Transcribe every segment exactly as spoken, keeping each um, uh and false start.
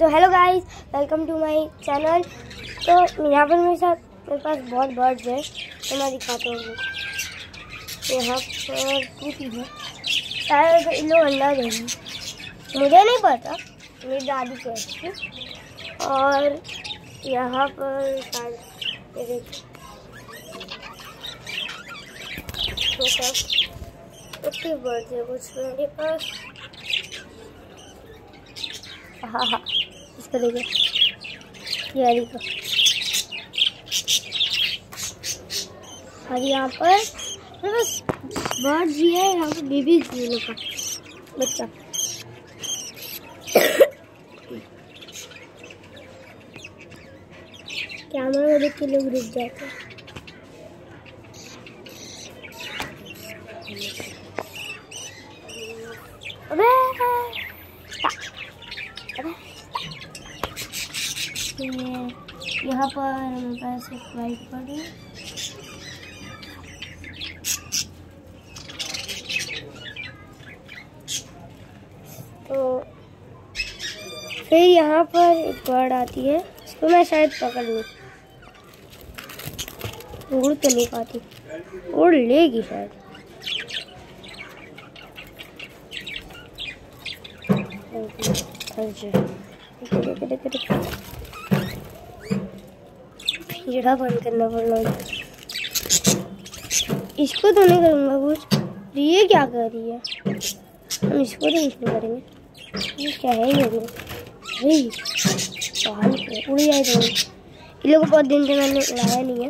तो hello guys, welcome to my channel. तो यहाँ पर मेरे साथ मेरे पास बहुत बर्ड्स है, तो मैं दिखाता हूँ। यहाँ पर टूटी है, शायद इन लोग अंडा देंगे, मुझे नहीं पता, मेरी दादी कहती थी। और यहाँ पर शायद ये देखिए बर्ड्स है कुछ मेरे पास। हाँ हाँ इसको देखिए, ये देखो। और यहाँ पर बस बर्ड्स ही है, यहाँ पर बेबी झूलों का बच्चा। कैमरा में देख के लोग रुक जाते हैं। अबे यहाँ पर मेरे पास एक वाइट पड़ी, तो फिर यहाँ पर एक बर्ड आती है, इसको मैं शायद पकड़ लूँ। उड़ तो नहीं पाती, उड़ लेगी शायद। जड़ा बंद करना पड़ना, इसको तो नहीं करूँगा कुछ। ये क्या कर रही है, हम इसको तो इसको करेंगे। ये क्या है, ये उड़ जाए तो। इन लोगों को बहुत दिन से मैंने उड़ाया नहीं है।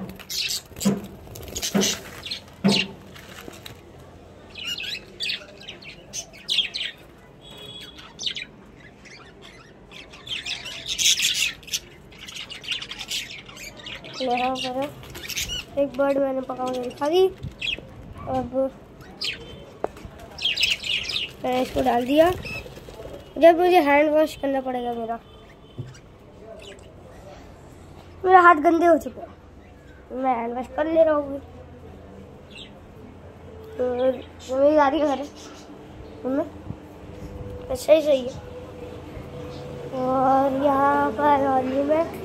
यहाँ पर एक बर्ड मैंने पका के दिखा दी। अब मैंने इसको डाल दिया। जब मुझे हैंड वॉश करना पड़ेगा, मेरा मेरा हाथ गंदे हो चुके हैं, मैं हैंड वॉश कर ले रहा हूँ। तो मेरी दादी का घर है, अच्छा ही सही है। और यहाँ पर और मैं